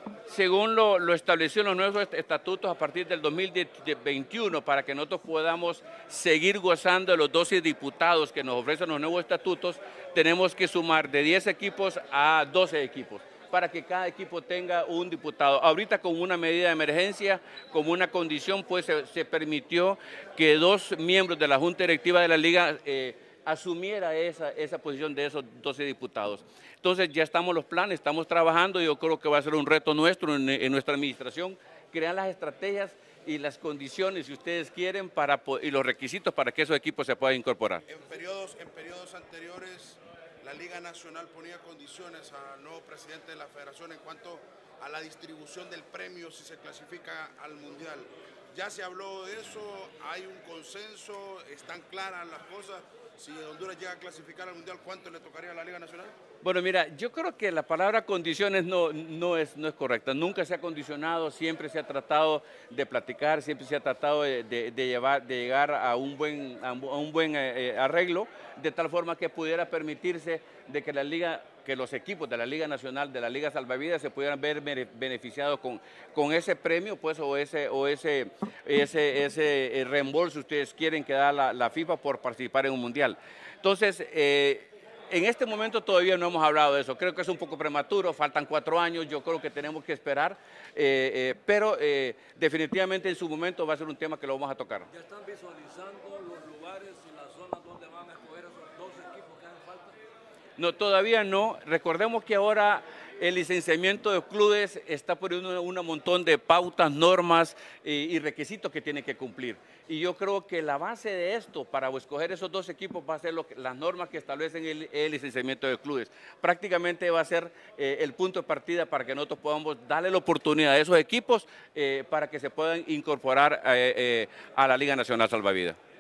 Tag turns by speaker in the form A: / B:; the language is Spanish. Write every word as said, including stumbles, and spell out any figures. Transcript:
A: según lo, lo establecido en los nuevos estatutos a partir del dos mil veintiuno, para que nosotros podamos seguir gozando de los doce diputados que nos ofrecen los nuevos estatutos, tenemos que sumar de diez equipos a doce equipos, para que cada equipo tenga un diputado. Ahorita, como una medida de emergencia, como una condición, pues se, se permitió que dos miembros de la Junta Directiva de la Liga eh, asumiera esa, esa posición de esos doce diputados. Entonces ya estamos los planes, estamos trabajando, y yo creo que va a ser un reto nuestro en, en nuestra administración, crear las estrategias y las condiciones, si ustedes quieren, para, y los requisitos para que esos equipos se puedan incorporar.
B: En periodos, en periodos anteriores, la Liga Nacional ponía condiciones al nuevo presidente de la federación en cuanto a la distribución del premio si se clasifica al Mundial. Ya se habló de eso, hay un consenso, están claras las cosas. Si Honduras llega a clasificar al Mundial, ¿cuánto le tocaría a la Liga Nacional?
A: Bueno, mira, yo creo que la palabra condiciones no, no, es, no es correcta. Nunca se ha condicionado, siempre se ha tratado de platicar, siempre se ha tratado de, de, de, llevar, de llegar a un buen, a un buen eh, arreglo, de tal forma que pudiera permitirse de que la Liga, que los equipos de la Liga Nacional, de la Liga Salvavidas, se pudieran ver beneficiados con, con ese premio, pues, o ese, o ese, ese, ese reembolso, ustedes quieren, que da la, la FIFA por participar en un mundial. Entonces, eh, en este momento todavía no hemos hablado de eso, creo que es un poco prematuro, faltan cuatro años, yo creo que tenemos que esperar, eh, eh, pero eh, definitivamente en su momento va a ser un tema que lo vamos a tocar.
C: ¿Ya están visualizando los lugares y las zonas donde van a escoger esos dos equipos que hacen falta?
A: No, todavía no. Recordemos que ahora el licenciamiento de clubes está por un, un montón de pautas, normas y, y requisitos que tiene que cumplir. Y yo creo que la base de esto, para escoger esos dos equipos, va a ser lo que, las normas que establecen el, el licenciamiento de clubes. Prácticamente va a ser eh, el punto de partida para que nosotros podamos darle la oportunidad a esos equipos eh, para que se puedan incorporar eh, eh, a la Liga Nacional Salvavidas.